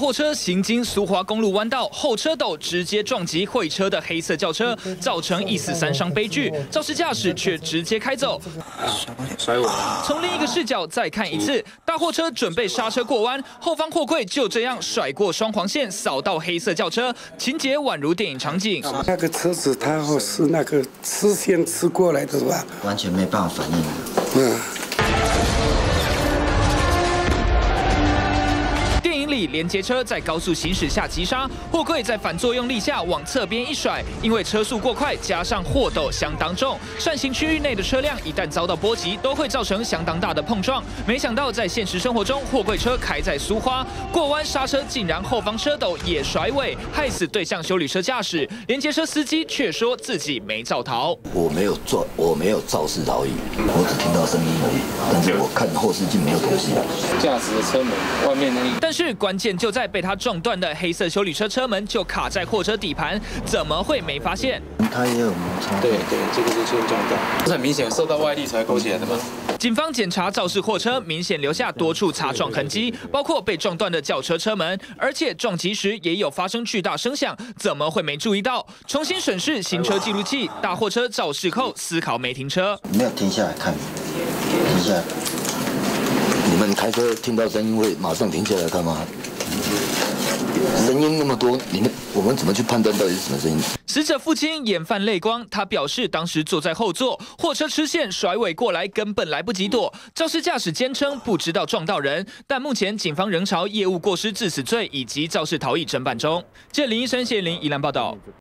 货车行经苏花公路弯道，后车斗直接撞击会车的黑色轿车，造成1死3伤悲剧。肇事驾驶却直接开走。 甩我！ 从另一个视角再看一次，大货车准备刹车过弯，后方货柜就这样甩过双黄线，扫到黑色轿车，情节宛如电影场景。 那个车子它是那个吃线吃过来的是吧？ 完全没办法反应。 连接车在高速行驶下急刹，货柜在反作用力下往侧边一甩，因为车速过快，加上货斗相当重，扇形区域内的车辆一旦遭到波及，都会造成相当大的碰撞。没想到在现实生活中，货柜车开在苏花过弯刹车，竟然后方车斗也甩尾，害死对向休旅车驾驶。连接车司机却说自己没肇逃， 我没有肇事逃逸，我只听到声音而已，但是我看后视镜没有东西。 驾驶的车门外面那， 但是关键就在被他撞断的黑色休旅车车门就卡在货车底盘，怎么会没发现？ 它也有摩擦。 对，这个是先撞到，这很明显受到外力才勾起来的嘛。 警方检查肇事货车，明显留下多处擦撞痕迹，包括被撞断的轿车车门，而且撞击时也有发生巨大声响，怎么会没注意到？重新审视行车记录器，大货车肇事后思考没停车， 没有停下来看，停下来。你们开车听到声音会马上停下来看吗？声音那么多，我们怎么去判断到底是什么声音？ 死者父亲眼泛泪光，他表示当时坐在后座，货车吃线甩尾过来，根本来不及躲。肇事驾驶坚称不知道撞到人，但目前警方仍朝业务过失致死罪以及肇事逃逸侦办中。这林医生谢林宜兰报道。